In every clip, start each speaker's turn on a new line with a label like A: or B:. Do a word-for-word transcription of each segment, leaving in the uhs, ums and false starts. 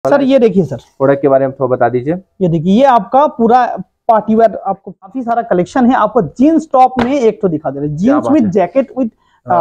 A: Sir ये देखिए sir,
B: product के बारे में थोड़ा बता दीजिए।
A: ये देखिए, ये आपका पूरा पार्टी वेयर, आपको काफी सारा कलेक्शन है। आपको जीन्स टॉप में एक तो दिखा दे रहे, jeans with jacket with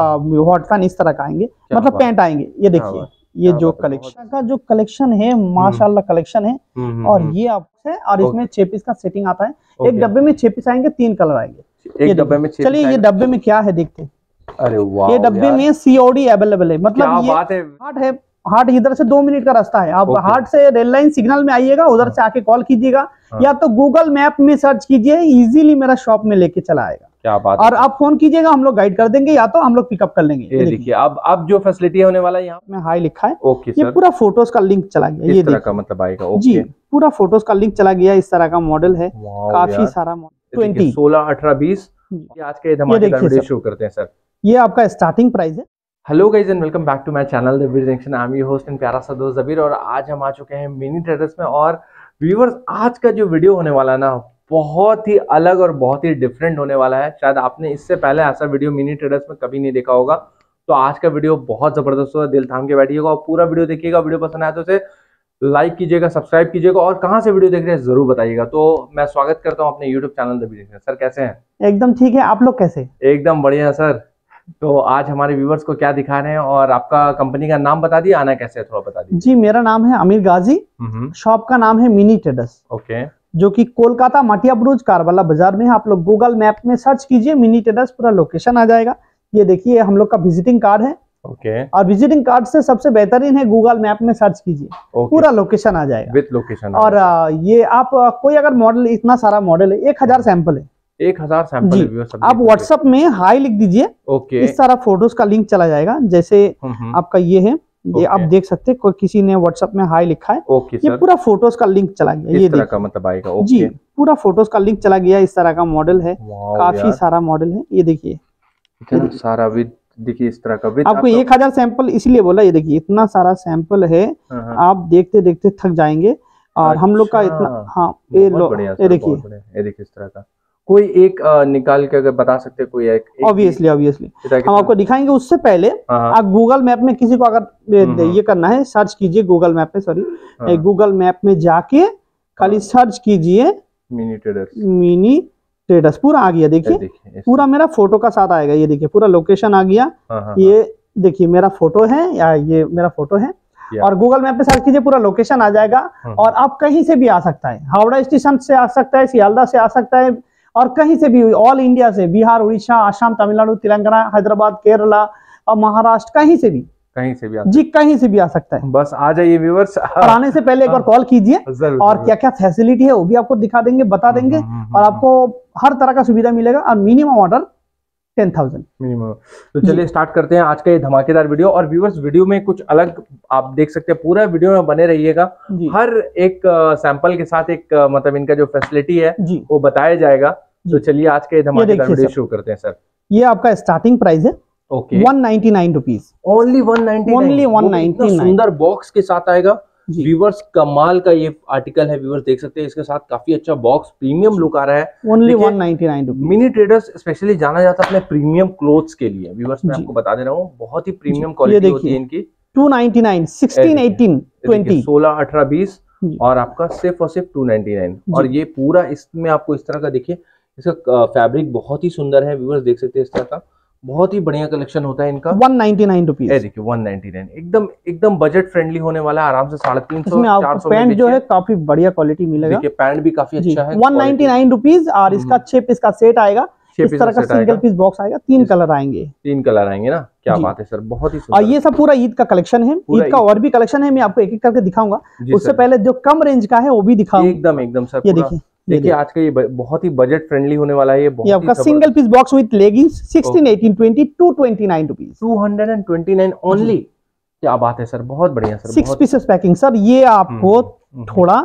A: hot fan इस तरह का आएंगे, मतलब पैंट आएंगे। ये देखिए, ये जो कलेक्शन का जो कलेक्शन है माशाल्लाह कलेक्शन है। और ये आपसे और इसमें छह पीस का सेटिंग आता है। एक डब्बे में छह पीस आएंगे, तीन कलर आएंगे एक डब्बे में। चलिए ये डब्बे में क्या है देखते हैं।
B: अरे वाह,
A: ये डब्बे में सीओडी अवेलेबल है, मतलब ये
B: बात है।
A: हार्ट है, हार्ट इधर से दो मिनट का रास्ता है। आप हार्ट से रेल लाइन सिग्नल में आइएगा, उधर से आके कॉल कीजिएगा, या तो गूगल मैप में सर्च कीजिए, इजीली मेरा शॉप में लेके चला आएगा।
B: क्या बात
A: और आप फोन कीजिएगा, हम लोग गाइड कर देंगे, या तो हम लोग पिकअप कर लेंगे।
B: ये देखिए, अब अब जो फैसिलिटी होने वाला है यहाँ
A: में हाई लिखा है।
B: ओके
A: ये पूरा फोटोज का लिंक चला गया, ये देखिए
B: मतलब आएगा
A: जी, पूरा फोटोज का लिंक चला गया। इस तरह का मॉडल है, काफी सारा मॉडल ट्वेंटी
B: सोलह अठारह बीस। आज के धमाकेदार वीडियो शुरू करते हैं सर।
A: ये आपका स्टार्टिंग प्राइस है।
B: Hello guys and welcome back to my channel the Veer junction. I am your host and प्यारा सा दोस्त जबीर, और आज हम आ चुके हैं मिनी ट्रेडर्स में। और व्यूअर्स, आज का जो वीडियो होने वाला है ना, बहुत ही अलग और बहुत ही डिफरेंट होने वाला है। शायद आपने इससे पहले ऐसा वीडियो मिनी ट्रेडर्स में कभी नहीं देखा होगा। तो आज का वीडियो बहुत जबरदस्त होगा, दिल थाम के बैठिएगा और पूरा वीडियो देखिएगा। वीडियो पसंद आया तो उसे लाइक कीजिएगा, सब्सक्राइब कीजिएगा, और कहाँ से वीडियो देख रहे हैं जरूर बताइएगा। तो मैं स्वागत करता हूँ अपने YouTube channel the Veer junction. Sir कैसे हैं?
A: एकदम ठीक है, आप लोग कैसे?
B: एकदम बढ़िया सर। तो आज हमारे व्यूवर्स को क्या दिखा रहे हैं, और आपका कंपनी का नाम बता दिए, आना कैसे है थोड़ा बता दीजिए।
A: जी, मेरा नाम है आमिर गाजी, शॉप का नाम है मिनी ट्रेडर्स,
B: ओके,
A: जो कि कोलकाता माटिया ब्रुज कारवाला बाजार में है। आप लोग गूगल मैप में सर्च कीजिए मिनी ट्रेडर्स, पूरा लोकेशन आ जाएगा। ये देखिए, हम लोग का विजिटिंग कार्ड है।
B: ओके,
A: और विजिटिंग कार्ड से सबसे बेहतरीन है गूगल मैप में सर्च कीजिए, पूरा लोकेशन आ जाएगा
B: विद लोकेशन।
A: और ये आप कोई अगर मॉडल, इतना सारा मॉडल है, एक हजार सैंपल है,
B: एक हजार सैंपल।
A: आप व्हाट्सएप में हाई लिख दीजिए,
B: ओके,
A: इस सारा फोटोज का लिंक चला जाएगा। जैसे आपका ये है, ये आप देख सकते हैं, कोई किसी ने व्हाट्सएप में हाई लिखा है,
B: ओके,
A: ये पूरा फोटोज का लिंक चला गया। ये
B: तरह का मतलब आएगा, ओके
A: जी, पूरा फोटोज का लिंक चला गया। इस तरह का मॉडल है, काफी सारा मॉडल है। ये देखिए
B: इतना सारा विद, देखिए इस तरह का विद।
A: आपको एक हजार सैंपल इसलिए बोला, ये देखिए इतना सारा सैंपल है, आप देखते देखते थक जाएंगे। और हम लोग का इतना, हाँ ये लो, ये देखिए,
B: ये देखिए इस तरह का। कोई एक आ, निकाल के अगर बता सकते हैं कोई एक?
A: ऑब्वियसली ऑब्वियसली हम आपको दिखाएंगे। उससे पहले आप गूगल मैप में किसी को अगर ये करना है, सर्च कीजिए गूगल मैप में, सॉरी गूगल मैप में जाके खाली सर्च कीजिए मिनी ट्रेडर्स, मिनी ट्रेडर्स, पूरा आ गया। देखिए पूरा मेरा फोटो का साथ आएगा। ये देखिए पूरा लोकेशन आ गया। ये देखिए मेरा फोटो है, या ये मेरा फोटो है, और गूगल मैप पे सर्च कीजिए, पूरा लोकेशन आ जाएगा। और आप कहीं से भी आ सकता है, हावड़ा स्टेशन से आ सकता है, सियालदा से आ सकता है, और कहीं से भी, ऑल इंडिया से, बिहार, उड़ीसा, आसाम, तमिलनाडु, तेलंगाना, हैदराबाद, केरला और महाराष्ट्र, कहीं से भी,
B: कहीं से भी आ
A: जी कहीं से भी आ सकता है।
B: बस आ जाइए व्यूअर्स।
A: और आने से पहले एक बार कॉल कीजिए, और क्या क्या फैसिलिटी है वो भी आपको दिखा देंगे, बता देंगे, और आपको हर तरह का सुविधा मिलेगा। और minimum order ten thousand
B: minimum. तो चलिए स्टार्ट करते हैं आज का ये धमाकेदार वीडियो। और व्यूअर्स, वीडियो में कुछ अलग आप देख सकते हैं, पूरा वीडियो में बने रहिएगा। हर एक सैंपल के साथ एक मतलब इनका जो फैसिलिटी है वो बताया जाएगा। तो चलिए आज के धमाकेदार वीडियो शुरू करते हैं सर।
A: ये आपका स्टार्टिंग प्राइस है,
B: okay,
A: one ninety nine rupees,
B: only one ninety nine,
A: only one ninety nine.
B: सुंदर बॉक्स के साथ आएगा व्यूअर्स, कमाल का ये आर्टिकल है व्यूअर्स, देख सकते हैं। इसके साथ काफी अच्छा बॉक्स, प्रीमियम लुक आ रहा है।
A: Only one ninety nine rupees.
B: Mini traders specially जाना जाता है अपने प्रीमियम क्लोथ्स के लिए व्यूअर्स, मैं आपको बता दे रहा हूँ, बहुत ही प्रीमियम क्वालिटी होती है इनकी।
A: Two ninety nine, sixteen, eighteen, twenty,
B: सोलह, अठारह, बीस, और आपका सिर्फ और सिर्फ टू नाइनटी नाइन। और ये पूरा इसमें आपको इस तरह का देखिए, इसका फैब्रिक बहुत ही सुंदर है व्यूअर्स, देख सकते हैं इस तरह का, बहुत ही बढ़िया कलेक्शन होता है इनका।
A: वन नाइनटी नाइन रुपीज,
B: देखिए वन नाइनटी नाइन, एकदम एकदम बजट फ्रेंडली होने वाला है, आराम से साढ़े तीन सौ चार सौ।
A: पैंट जो है काफी बढ़िया क्वालिटी मिलेगा,
B: देखिए पैंट भी काफी अच्छा है,
A: वन नाइनटी नाइन रुपीज। और इसका छह पीस का सेट आएगा, इस तरह का सिंगल पीस बॉक्स आएगा, तीन कलर आएंगे,
B: तीन कलर आएंगे ना, क्या बात है सर, बहुत ही सुंदर।
A: और ये सब पूरा ईद का कलेक्शन है, ईद का और भी कलेक्शन है, मैं आपको एक एक करके दिखाऊंगा। उससे पहले जो कम रेंज का है वो भी दिखाऊंगा।
B: एकदम एकदम सर,
A: ये देखिए,
B: देखिए आज का ये बहुत ही बजट फ्रेंडली होने वाला है। ये
A: ये आपका single piece box with leggings, sixteen, eighteen, twenty, two twenty nine rupees,
B: two hundred twenty nine only. क्या बात है सर, बहुत बढ़िया sir,
A: six pieces packing. Sir ये आपको थोड़ा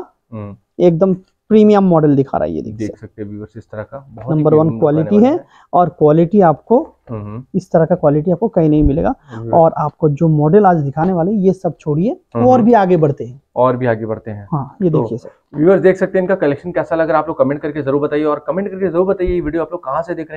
A: एकदम प्रीमियम मॉडल दिखा रहा है, ये
B: देख सकते हैं व्यूअर्स, इस तरह का
A: नंबर वन क्वालिटी है। और क्वालिटी आपको इस तरह का क्वालिटी आपको कहीं नहीं मिलेगा। और आपको जो मॉडल आज दिखाने वाले ये सब छोड़िए, और भी आगे बढ़ते हैं,
B: और भी आगे बढ़ते हैं।
A: हाँ ये देखिए सर,
B: व्यूअर्स देख सकते हैं इनका कलेक्शन कैसा लग रहा है, आप लोग कमेंट करके जरूर बताइए। और कमेंट करके जरूर बताइए ये वीडियो आप लोग कहाँ से देख रहे हैं,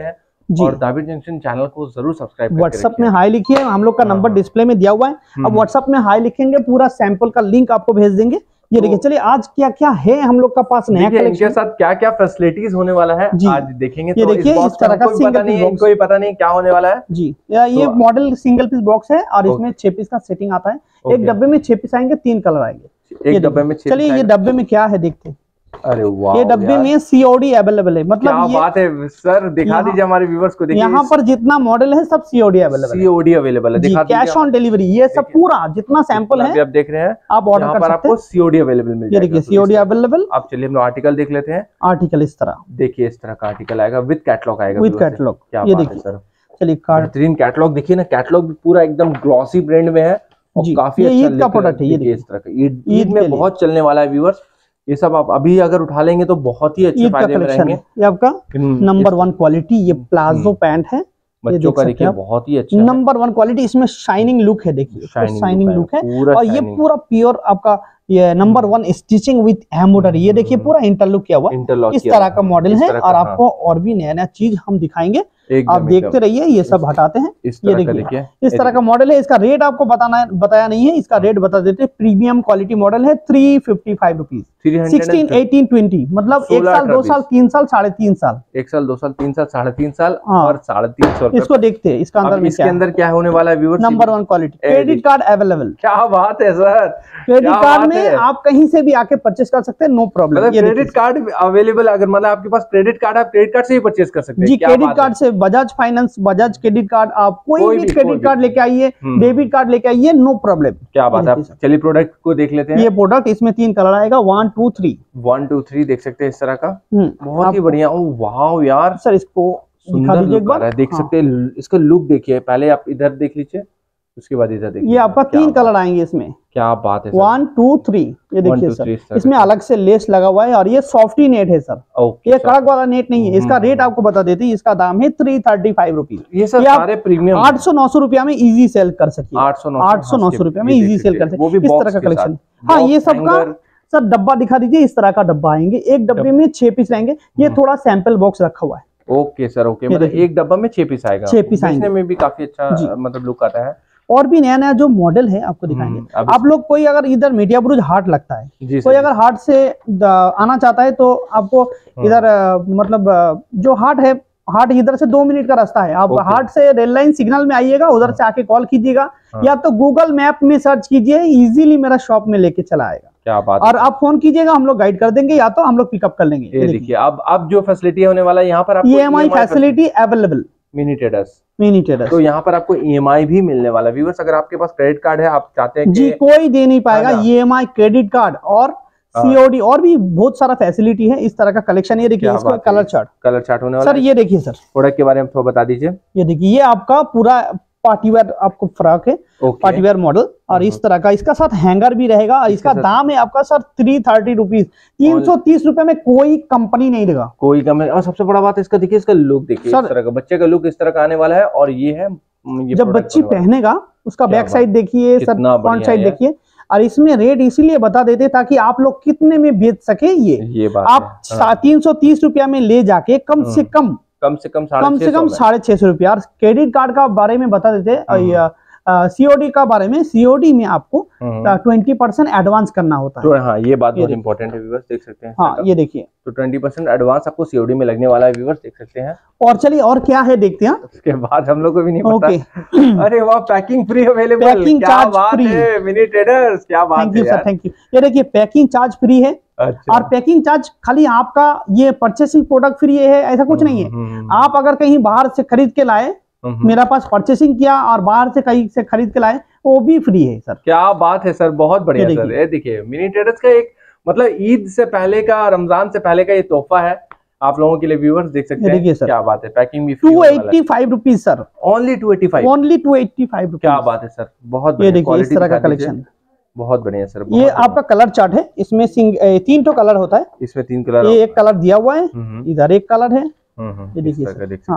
B: और दाबिर जंक्शन चैनल को जरूर सब्सक्राइब करके
A: व्हाट्सएप में हाई लिखिए, हम लोग का नंबर डिस्प्ले में दिया हुआ है। अब व्हाट्सएप में हाई लिखेंगे, पूरा सैंपल का लिंक आपको भेज देंगे। ये देखिए, चलिए आज क्या क्या है हम लोग का पास नया कलेक्शन,
B: इनके साथ क्या क्या फैसिलिटीज होने वाला है आज देखेंगे।
A: ये
B: तो
A: देखिए, इस, इस तरह का सिंगल पीस बॉक्स,
B: कोई पता नहीं क्या होने वाला है
A: जी। ये तो मॉडल सिंगल पीस बॉक्स है और इसमें छह पीस का सेटिंग आता है। एक डब्बे में छह पीस आएंगे, तीन कलर आएंगे एक डब्बे में। चलिए ये डब्बे में क्या है देखते हैं।
B: अरे वाह,
A: ये डब्बे में सीओडी अवेलेबल है। मतलब
B: क्या बात है सर, दिखा दीजिए हमारे व्यूअर्स को। देखिए
A: यहाँ पर जितना मॉडल है सब सीओडी अवेलेबल है।
B: सीओडी अवेलेबल है, दिखा दीजिए।
A: कैश ऑन डिलीवरी, ये सब पूरा जितना सैंपल है
B: आप देख रहे हैं,
A: आप ऑर्डर कर सकते हैं।
B: आपको सीओडी अवेलेबल मिल जाएगा।
A: ये देखिए सीओडी अवेलेबल।
B: आप चलिए हम आर्टिकल देख लेते हैं।
A: आर्टिकल इस तरह
B: देखिए, इस तरह का आर्टिकल आएगा विद कैटलॉग आएगा,
A: विद कैटलॉग।
B: ये देखिए सर,
A: चलिए
B: बेहतरीन कैटलॉग देखिए ना। कैटलॉग भी पूरा एकदम ग्लॉसी ब्रांड में है और काफी अच्छा
A: ईद का प्रोडक्ट है। ये
B: इस तरह का ईद में बहुत चलने वाला है व्यूअर्स। ये सब आप अभी अगर उठा लेंगे तो बहुत ही अच्छे फायदे में रहेंगे।
A: ये आपका नंबर वन क्वालिटी, ये प्लाजो पैंट है,
B: बच्चों का देखिए बहुत ही अच्छा
A: नंबर वन क्वालिटी। इसमें शाइनिंग लुक है, देखिए शाइनिंग लुक है। और ये पूरा प्योर आपका ये number one stitching with embroidery. ये देखिए पूरा इंटरलॉक किया हुआ, इस तरह का मॉडल है। और आपको और भी नया नया चीज हम दिखाएंगे, आप देखते रहिए। ये सब हटाते हैं। ये देखिए इस तरह का मॉडल है। इसका रेट आपको बताना बताया नहीं है, इसका रेट बता देते हैं। प्रीमियम क्वालिटी मॉडल है, three fifty five rupees, sixteen eighteen twenty, मतलब एक साल दो साल तीन साल साढ़े तीन साल
B: एक साल दो साल तीन साल साढ़े तीन साल और साढ़े तीन सौ।
A: इसको देखते हैं इसका अंदर में
B: इसके अंदर क्या होने वाला है viewers.
A: Number one quality, credit card available.
B: क्या बात है सर,
A: क्रेडिट कार्ड में आप कहीं से भी आके परचेस कर सकते हैं, no problem.
B: Credit card available, अगर मतलब आपके पास क्रेडिट कार्ड, आप क्रेडिट कार्ड से ही परचेस कर सकते हैं
A: जी। क्रेडिट कार्ड से Bajaj finance, Bajaj credit card, आप कोई भी क्रेडिट कार्ड लेके आइए, डेबिट कार्ड लेके आइए, नो प्रॉब्लम।
B: क्या बात है। चलिए प्रोडक्ट को देख लेते हैं।
A: ये प्रोडक्ट, इसमें तीन कलर आएगा, one two three
B: one two three देख सकते हैं इस तरह का, बहुत ही बढ़िया। ओ वाह यार
A: सर, इसको
B: सुंदर लुक आ रहा है, देख सकते हैं। इसका लुक देखिए, पहले आप इधर देख लीजिए, उसके बाद इधर देखिए।
A: ये आपका तीन कलर आएंगे इसमें।
B: क्या बात है,
A: वन टू थ्री। ये देखिए सर, इसमें अलग से लेस लगा हुआ है और ये सॉफ्टी नेट है सर, ये कड़क वाला नेट नहीं है। इसका रेट आपको बता देते हैं, इसका दाम है थ्री थर्टी फाइव रुपीज।
B: ये सब सारे प्रीमियम
A: आठ सौ नौ सौ रुपया में इजी सेल कर सकते हैं। आठ सौ नौ सौ रुपया में इजी सेल कर सकते हैं, इस तरह का कलेक्शन। हाँ, ये सबका सर डब्बा दिखा दीजिए। इस तरह का डब्बा आएंगे, एक डब्बे में छह पीस रहेंगे। ये थोड़ा सैंपल बॉक्स रखा हुआ है।
B: ओके सर, ओके, मतलब एक डब्बा में छह पीस आएगा।
A: छह पीस आएंगे
B: में भी काफी अच्छा मतलब लुक आता है।
A: और भी नया नया जो मॉडल है आपको दिखाएंगे। आप लोग कोई अगर इधर मीडियाबुरुज हाट लगता है, कोई अगर हाट से आना चाहता है तो आपको इधर मतलब जो हाट है, हाट इधर से दो मिनट का रास्ता है। आप हाट से रेल लाइन सिग्नल में आइएगा, उधर से आके कॉल कीजिएगा, या तो गूगल मैप में सर्च कीजिए, इजीली मेरा शॉप में लेके चला आएगा।
B: क्या बात
A: और आप फोन कीजिएगा, हम लोग गाइड कर देंगे, या तो हम लोग पिकअप कर लेंगे।
B: ये देखिए, अब अब जो फैसिलिटी होने वाला है यहाँ पर आपको
A: EMI facility available.
B: Mini traders
A: mini traders
B: तो यहाँ पर आपको ईएमआई भी मिलने वाला है। व्यूअर्स, अगर आपके पास क्रेडिट कार्ड है, आप चाहते हैं
A: जी, कोई दे नहीं पाएगा। ईएमआई, क्रेडिट कार्ड और सीओडी और भी बहुत सारा फैसिलिटी है। इस तरह का कलेक्शन। ये देखिए, इसका कलर चार्ट
B: कलर चार्ट होने वाला
A: सर। ये देखिए सर,
B: प्रोडक्ट के बारे में थोड़ा बता दीजिए।
A: ये देखिए, ये आपका पूरा पार्टीवेयर आपको फ्रॉक है, पार्टीवेयर मॉडल। और इस तरह का इसका साथ हैंगर भी रहेगा। और इसका दाम है आपका सर थ्री थर्टी रुपीज, तीन सौ तीस रुपए में कोई कंपनी नहीं देगा,
B: कोई कम। और सबसे बड़ा बात है इसका, देखिए इसका लुक देखिए, इस तरह का बच्चे का लुक इस तरह का आने वाला है। और ये है, ये
A: जब बच्ची पहनेगा उसका बैक साइड देखिए सर, फ्रंट साइड देखिए। और इसमें रेट इसीलिए बता देते ताकि आप लोग कितने में बेच सके। ये
B: ये बात
A: आप तीन सौ तीस रुपया में ले जाके कम से कम
B: कम से कम
A: कम से कम साढ़े छह सौ रुपया। क्रेडिट कार्ड का बारे में बता देते, सीओडी का बारे में, सीओडी में आपको ट्वेंटी परसेंट एडवांस करना होता है।
B: हाँ, ये बात बहुत इंपॉर्टेंट है व्यूअर्स, देख सकते हैं।
A: हाँ, ये देखिए,
B: तो ट्वेंटी परसेंट एडवांस आपको सीओडी में लगने वाला है व्यूअर्स, देख सकते हैं।
A: और चलिए और क्या है देखते हैं,
B: उसके बाद हम लोग को भी नहीं पता।
A: ओके।
B: अरे वाह, packing free available,
A: packing charge free,
B: mini traders, क्या बात है।
A: Thank you sir, thank you. ये देखिए, पैकिंग चार्ज फ्री है। अच्छा। और पैकिंग चार्ज खाली आपका ये परचेसिंग प्रोडक्ट फ्री है, ऐसा कुछ नहीं है। आप अगर कहीं बाहर से खरीद के लाए, मेरा पास परचेसिंग किया और बाहर से कहीं से खरीद के लाए, वो भी फ्री है सर।
B: क्या बात है सर, बहुत बढ़िया सर। ये देखिए, मिनी ट्रेडर्स का एक मतलब ईद से पहले का, रमजान से पहले का ये तोहफा है आप लोगों के लिए व्यूअर्स, देख सकते हैं।
A: सर,
B: क्या बात है, पैकिंग भी
A: two eighty five rupees sir,
B: only two eighty five,
A: only two eighty five rupees.
B: क्या बात है सर, बहुत
A: ये देखिए इस तरह का कलेक्शन,
B: बहुत बढ़िया सर।
A: ये आपका कलर चार्ट है, इसमें तीन तो कलर होता है,
B: इसमें तीन कलर,
A: ये एक कलर दिया हुआ है, इधर एक कलर है,
B: ये देखिए। हाँ,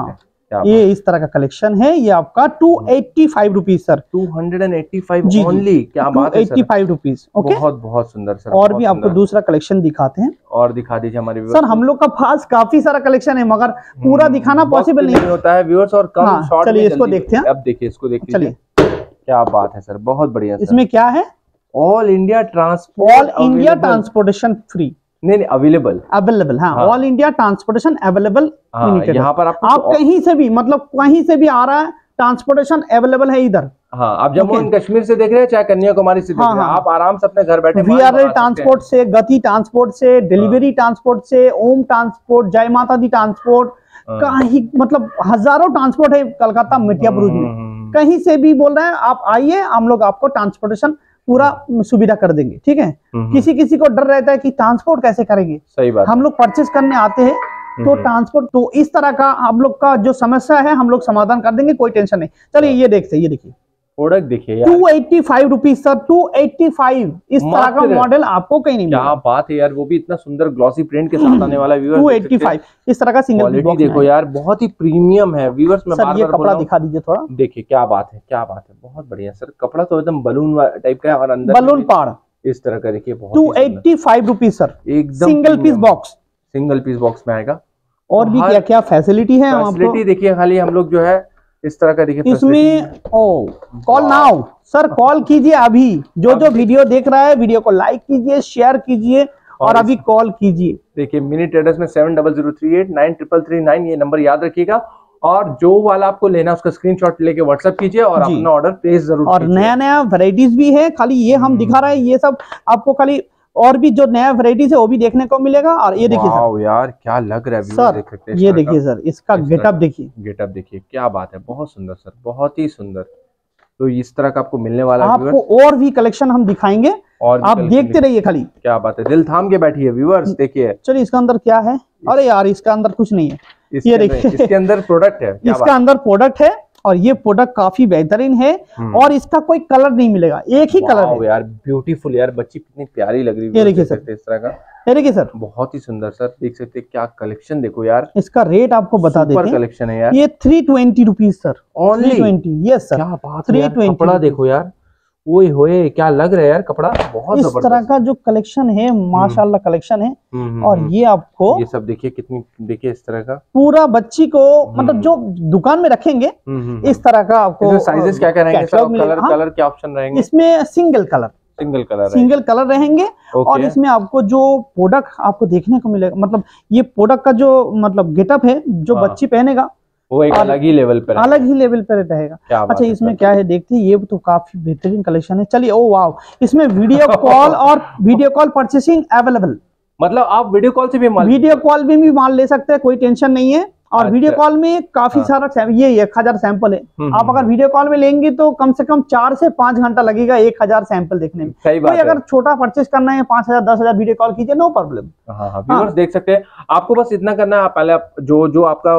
A: ये इस तरह का कलेक्शन है। ये आपका two eighty five rupees sir,
B: two eighty five only. क्या बात है,
A: एट्टी फाइव रुपीज। ओके,
B: बहुत बहुत सुंदर सर।
A: और भी आपको दूसरा कलेक्शन दिखाते हैं,
B: और दिखा दीजिए हमारे
A: सर। हम लोग का पास काफी सारा कलेक्शन है मगर पूरा दिखाना पॉसिबल नहीं
B: होता है व्यूअर्स, और कम
A: हाँ,
B: शॉर्ट।
A: चलिए इसको देखते हैं।
B: अब देखिए इसको देखिए,
A: चलिए
B: क्या बात है सर, बहुत बढ़िया।
A: इसमें क्या है,
B: all India transport,
A: all India transportation free,
B: नहीं नहीं अवेलेबल
A: अवेलेबल। हाँ, ऑल इंडिया ट्रांसपोर्टेशन अवेलेबल।
B: यहाँ पर आपको
A: आप कहीं से भी, मतलब कहीं से भी आ रहा है, ट्रांसपोर्टेशन अवेलेबल है इधर।
B: हाँ, आप जम्मू एंड कश्मीर से देख रहे हैं चाहे कन्याकुमारी से देख रहे हैं, आप आराम से अपने घर बैठे
A: वीआरएल ट्रांसपोर्ट से, गति ट्रांसपोर्ट से, डिलीवरी ट्रांसपोर्ट से, ओम ट्रांसपोर्ट, जय माता दी ट्रांसपोर्ट, कहीं मतलब हजारों ट्रांसपोर्ट है कलकत्ता मिर्जापुर में। कहीं से भी बोल रहे हैं आप आइए, हम लोग आपको ट्रांसपोर्टेशन पूरा सुविधा कर देंगे। ठीक है, किसी किसी को डर रहता है कि ट्रांसपोर्ट कैसे करेंगे।
B: सही बात, हम
A: लोग परचेस करने आते हैं तो ट्रांसपोर्ट, तो इस तरह का हम लोग का जो समस्या है हम लोग समाधान कर देंगे, कोई टेंशन नहीं। चलिए ये देखते हैं, ये देखिए
B: प्रोडक्ट देखिए,
A: two eighty five rupees sir, two eighty five. इस तरह का मॉडल आपको कहीं नहीं मिलेगा।
B: क्या बात है यार, वो भी इतना सुंदर ग्लॉसी प्रिंट के साथ आने वाला। व्यूअर्स
A: टू एट्टी फाइव इस तरह का सिंगल पीस बॉक्स
B: देखो यार, बहुत ही प्रीमियम है व्यूअर्स। मैं बार
A: बार ये कपड़ा दिखा दीजिए थोड़ा,
B: देखिए क्या बात है, क्या बात है, बहुत बढ़िया सर। कपड़ा तो एकदम बलून टाइप का है, और अंदर
A: बलून पाड़
B: इस तरह का देखिए,
A: two eighty five rupees sir, एकदम single piece box,
B: single piece box में आएगा।
A: और भी क्या क्या फैसिलिटी है,
B: फैसिलिटी देखिए खाली हम लोग जो है इस तरह का देखिए
A: इसमें। Oh call now sir, call कीजिए अभी। जो जो वीडियो देख रहा है, वीडियो को लाइक कीजिए, शेयर कीजिए, और अभी कॉल कीजिए।
B: देखिए मिनी ट्रेडर्स में seven double zero three eight nine triple three nine, ये नंबर याद रखिएगा। और जो वाला आपको लेना है उसका स्क्रीनशॉट लेके व्हाट्सएप कीजिए और अपना ऑर्डर प्लेस जरूर।
A: और नया नया वैरायटीज भी है, खाली ये हम दिखा रहे हैं, ये सब आपको खाली और भी जो नया वैरायटीज है वो भी देखने को मिलेगा। और ये देखिए सर,
B: यार क्या लग रहा है
A: सर,
B: देख सकते हैं
A: ये देखिए सर, इसका गेटअप देखिए,
B: गेटअप देखिए, क्या बात है, बहुत सुंदर सर, बहुत ही सुंदर। तो इस तरह का आपको मिलने वाला है।
A: आपको और भी कलेक्शन हम दिखाएंगे, और आप देखते रहिए खाली।
B: क्या बात है, दिल थाम के बैठी है व्यूअर्स, देखिए।
A: चलिए इसका अंदर क्या है, अरे यार इसका अंदर कुछ नहीं है, ये देखिए
B: इसके अंदर प्रोडक्ट है,
A: इसका अंदर प्रोडक्ट है, और ये प्रोडक्ट काफी बेहतरीन है, और इसका कोई कलर नहीं मिलेगा, एक ही कलर है
B: यार। ब्यूटीफुल यार, बच्ची कितनी प्यारी लग रही है।
A: ये देखिए सर,
B: इस तरह का,
A: ये देखिए सर,
B: बहुत ही सुंदर सर, देख सकते हैं क्या कलेक्शन। देखो यार,
A: इसका रेट आपको बता देते हैं,
B: कलेक्शन है यार।
A: ये three twenty rupees sir,
B: only
A: twenty. Yes sir,
B: क्या बात है, थ्री ट्वेंटी। कपड़ा देखो यार, ओए होए क्या लग रहा है यार, कपड़ा बहुत
A: इस तरह का जो कलेक्शन है, माशाल्लाह कलेक्शन है। और ये आपको
B: ये सब देखिए कितनी, देखिए इस तरह का पूरा
A: बच्ची को, मतलब जो दुकान में रखेंगे इस तरह का आपको।
B: साइजेस क्या क्या रहेंगे, कलर कलर क्या ऑप्शन रहेंगे
A: इसमें? Single colour,
B: single colour
A: single colour रहेंगे। और इसमें आपको जो प्रोडक्ट आपको देखने को मिलेगा, मतलब ये प्रोडक्ट का जो मतलब गेटअप है, जो बच्ची पहनेगा
B: वो एक अलग ही लेवल पर
A: अलग ही लेवल पर रहेगा। अच्छा इसमें क्या है देखते हैं, ये तो काफी बेहतरीन कलेक्शन है। चलिए, ओ वाव, इसमें वीडियो कॉल और वीडियो कॉल परचेसिंग अवेलेबल,
B: मतलब आप वीडियो कॉल से भी माल
A: वीडियो कॉल में भी माल ले सकते हैं, कोई टेंशन नहीं है। और अच्छा। वीडियो कॉल में काफी हाँ। सारा, ये एक हजार सैंपल है। आप अगर वीडियो कॉल में लेंगे तो कम से कम चार से पांच घंटा लगेगा एक हजार सैंपल देखने में।
B: सही बात
A: है। अगर छोटा परचेस करना है, पांच हजार दस हजार वीडियो कॉल कीजिए, नो प्रॉब्लम।
B: हाँ हाँ, व्यूअर्स देख सकते हैं। आपको बस इतना करना है, आप पहले आप जो जो आपका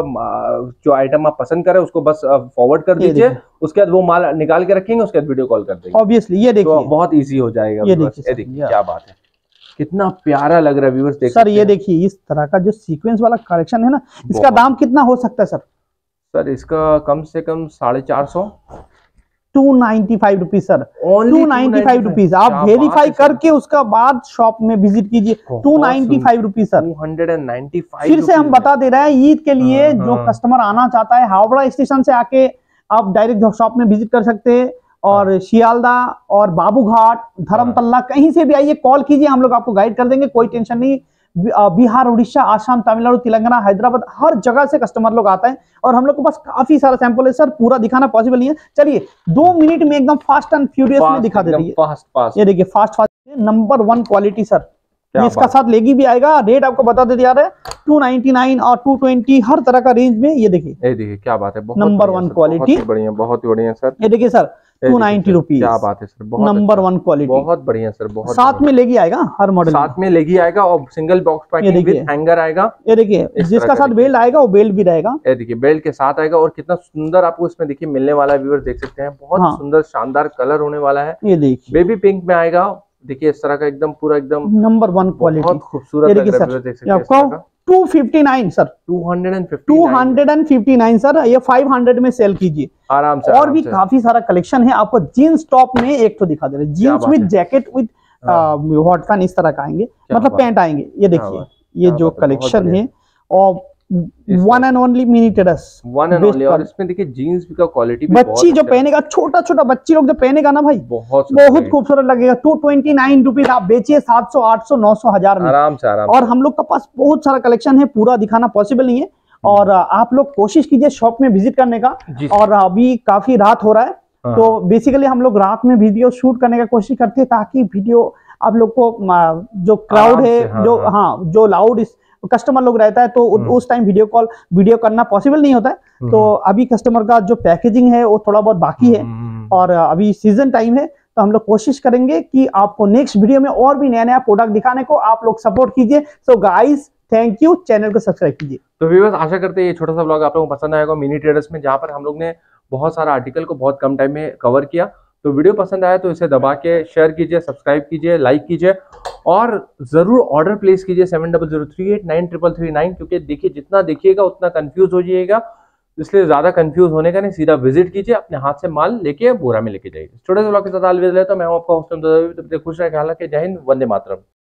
B: जो आइटम आप पसंद करें उसको बस फॉरवर्ड कर दीजिए, उसके बाद वो माल निकाल के रखेंगे, उसके बाद वीडियो कॉल कर देंगे।
A: ऑब्वियसली ये देखिए,
B: बहुत ईजी हो जाएगा। ये देखिए क्या बात है, कितना प्यारा लग रहा है व्यूअर्स, देख
A: सर। ये देखिए इस तरह का जो सीक्वेंस वाला कलेक्शन है ना, इसका दाम कितना हो सकता है सर?
B: सर इसका कम से कम साढ़े चार सौ,
A: two ninety five rupees sir, two ninety five rupees. आप वेरीफाई करके उसका बाद शॉप में विजिट कीजिए। Two ninety five rupees sir,
B: two hundred ninety five.
A: फिर से हम बता दे रहे हैं, ईद के लिए जो कस्टमर आना चाहता है, हावड़ा स्टेशन से आके आप डायरेक्ट शॉप में विजिट कर सकते हैं। और शियालदा और बाबूघाट, धर्मतल्ला, कहीं से भी आइए, कॉल कीजिए, हम लोग आपको गाइड कर देंगे, कोई टेंशन नहीं। बिहार, उड़ीसा, आसाम, तमिलनाडु, तेलंगाना, हैदराबाद, हर जगह से कस्टमर लोग आता है। और हम लोग के पास काफी सारा सैंपल है सर, पूरा दिखाना पॉसिबल नहीं है। चलिए दो मिनट में एकदम फास्ट एंड फ्यूरियस में दिखा देते हैं।
B: फास्ट फास्ट
A: ये देखिए, fast fast, number one quality sir. ये इसका साथ लेगी भी आएगा। रेट आपको बता देते यार, टू नाइन्टी नाइन और टू ट्वेंटी, हर तरह का रेंज में। ये देखिए,
B: ये देखिए क्या बात है,
A: नंबर वन क्वालिटी,
B: बढ़िया, बहुत ही बढ़िया सर।
A: ये देखिए सर, टू नाइन्टी रुपीज।
B: क्या बात है सर,
A: नंबर वन क्वालिटी,
B: बहुत बढ़िया सर। बहुत
A: साथ में लेगी आएगा, हर मॉडल
B: साथ में लेगी आएगा, और single box packing with hanger आएगा।
A: ये देखिए, जिसका साथ बेल्ट आएगा वो बेल्ट भी रहेगा।
B: ये देखिए, बेल्ट के साथ आएगा। और कितना सुंदर आपको इसमें देखिए मिलने वाला है, व्यूअर्स देख सकते हैं, बहुत हाँ। सुंदर शानदार कलर होने वाला है। ये देखिए, बेबी पिंक में आएगा, देखिए इस तरह का एकदम पूरा एकदम
A: नंबर वन क्वालिटी,
B: बहुत खूबसूरत लग रहा है, देख सकते हैं।
A: आपको two fifty nine sir,
B: two hundred fifty
A: two hundred fifty nine sir, ये फाइव हंड्रेड में सेल कीजिए
B: आराम से।
A: और
B: आराम
A: भी
B: से।
A: काफी सारा कलेक्शन है आपको। जीन्स टॉप में एक तो दिखा दे रहे, jeans with jacket with hot fan इस तरह का आएंगे, मतलब पैंट आएंगे। ये देखिए ये जो कलेक्शन है और one and only mini terrace,
B: one and only. और इसमें देखिए जीन्स का क्वालिटी भी
A: बच्ची जो पहनेगा, छोटा छोटा बच्ची लोग जो पहनेगा ना भाई,
B: बहुत
A: बहुत खूबसूरत लगेगा। टू ट्वेंटी नाइन रुपीज आप बेचिए सात सौ आठ सौ नौ सौ हजार में
B: आराम से आराम।
A: और हम लोग के पास बहुत सारा कलेक्शन है, पूरा दिखाना पॉसिबल नहीं है। और आप लोग कोशिश कीजिए शॉप में विजिट करने का। और अभी काफी रात हो रहा है, तो बेसिकली हम लोग रात में वीडियो शूट करने का कोशिश करते हैं ताकि वीडियो आप लोग को जो क्राउड है, हाँ, जो हाँ, हाँ जो लाउड कस्टमर लोग रहता है तो उस टाइम वीडियो कॉल वीडियो करना पॉसिबल नहीं होता है। तो अभी कस्टमर का जो पैकेजिंग है वो थोड़ा बहुत बाकी है और अभी सीजन टाइम है, तो हम लोग कोशिश करेंगे कि आपको नेक्स्ट वीडियो में और भी नया नया प्रोडक्ट दिखाने को। आप लोग सपोर्ट कीजिए। So guys thank you, channel को सब्सक्राइब कीजिए।
B: तो व्यूअर्स आशा करते हैं ये छोटा सा ब्लॉग आप लोगों को पसंद आएगा मिनी ट्रेडर्स में, जहाँ पर हम लोग ने बहुत सारा आर्टिकल को बहुत कम टाइम में कवर किया। तो वीडियो पसंद आया तो इसे दबा के शेयर कीजिए, सब्सक्राइब कीजिए, लाइक कीजिए और जरूर ऑर्डर प्लेस कीजिए seven double zero three eight nine triple three nine, क्योंकि देखिए जितना देखिएगा उतना कंफ्यूज हो जाइएगा, इसलिए ज्यादा कंफ्यूज होने का नहीं, सीधा विजिट कीजिए, अपने हाथ से माल लेके बोरा में लेके जाइए। छोटे से ब्लॉग के साथ अलविदा लेता हूं, मैं हूं आपका होस्ट, खुश रहे, ख्याल रखिए, जय हिंद, वंदे मातरम।